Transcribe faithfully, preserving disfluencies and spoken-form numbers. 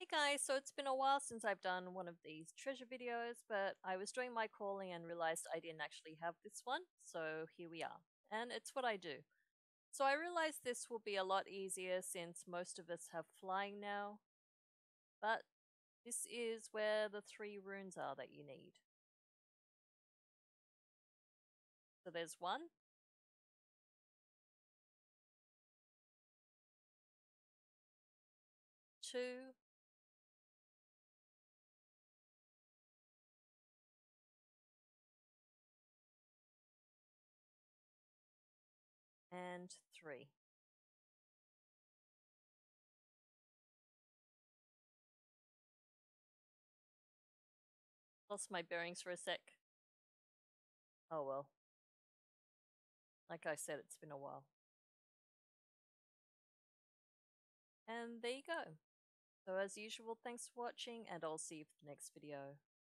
guys, so it's been a while since I've done one of these treasure videos, but I was doing my calling and realized I didn't actually have this one, so here we are. And it's what I do. So I realized this will be a lot easier since most of us have flying now, but this is where the three runes are that you need. So there's one, two, and three. Lost my bearings for a sec. Oh well. Like I said, it's been a while. And there you go. So as usual, thanks for watching, and I'll see you for the next video.